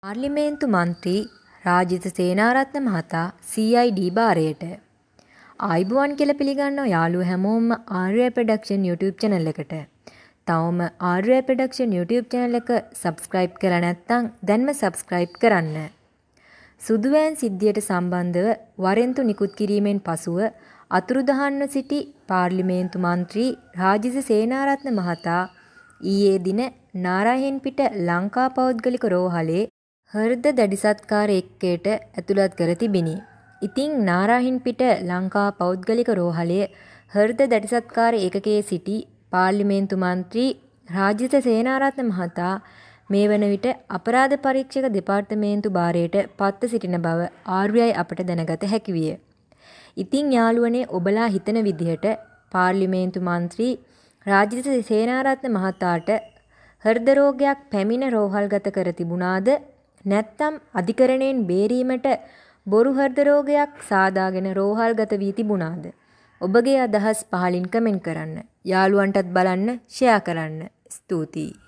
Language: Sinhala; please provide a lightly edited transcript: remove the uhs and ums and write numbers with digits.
පාර්ලිමේන්තු මන්ත්‍රී රාජිත සේනාරත්න මහතා CID භාරයට ආයිබුවන් කියලා පිළිගන්නවා යාළුවෝ හැමෝම RI ප්‍රොඩක්ෂන් YouTube channel එකට. තවම RI ප්‍රොඩක්ෂන් YouTube channel එක subscribe කරලා නැත්නම් දැන්ම subscribe කරන්න. සුදුවෑන් සිද්ධියට සම්බන්ධව වරෙන්තු නිකුත් කිරීමෙන් පසුව අතුරුදහන්ව සිටි පාර්ලිමේන්තු මන්ත්‍රී රාජිත සේනාරත්න මහතා ඊයේ දින නාරායන්පිට ලංකා පෞද්ගලික රෝහලේ හෘද දැඩි සත්කාර එක්කයට ඇතුළත් කර තිබිනි. ඉතින් නාරායන්පිට ලංකා පෞද්ගලික රෝහලේ හෘද දැඩි සත්කාර ඒකකයේ සිටි පාර්ලිමේන්තු මන්ත්‍රී රාජිත සේනාරත්න මහතා මේ වන විට අපරාධ පරීක්ෂක දෙපාර්තමේන්තු භාරයට පත්ව සිටින බව RI අපට දැනගත හැකි විය. ඉතින් යාළුවනේ ඔබලා හිතන විදිහට පාර්ලිමේන්තු මන්ත්‍රී රාජිත සේනාරත්න මහතාට හෘද රෝගයක් පැමිණ රෝහල්ගත කර තිබුණාද නැත්නම් අධිකරණයෙන් බේරීමට බොරු හෘද රෝගයක් සාදාගෙන රෝහල්ගත වී තිබුණාද? ඔබගේ අදහස් පහලින් කමෙන්ට් කරන්න. යාළුවන්ටත් බලන්න ෂෙයා කරන්න. ස්තුතියි.